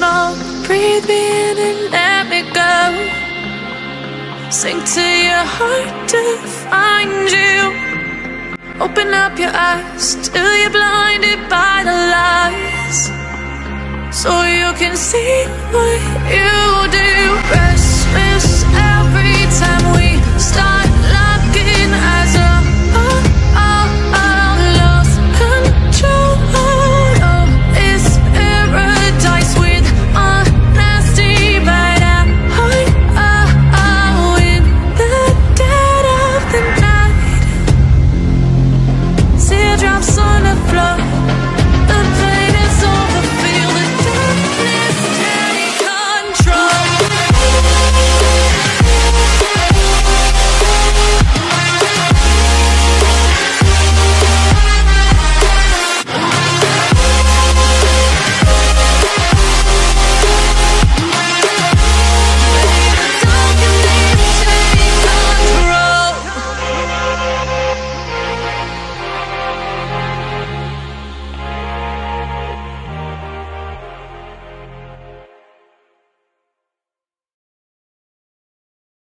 smoke, breathe me in and let me go. Sink to your heart to find you. Open up your eyes till you're blinded by the lies, so you can see what you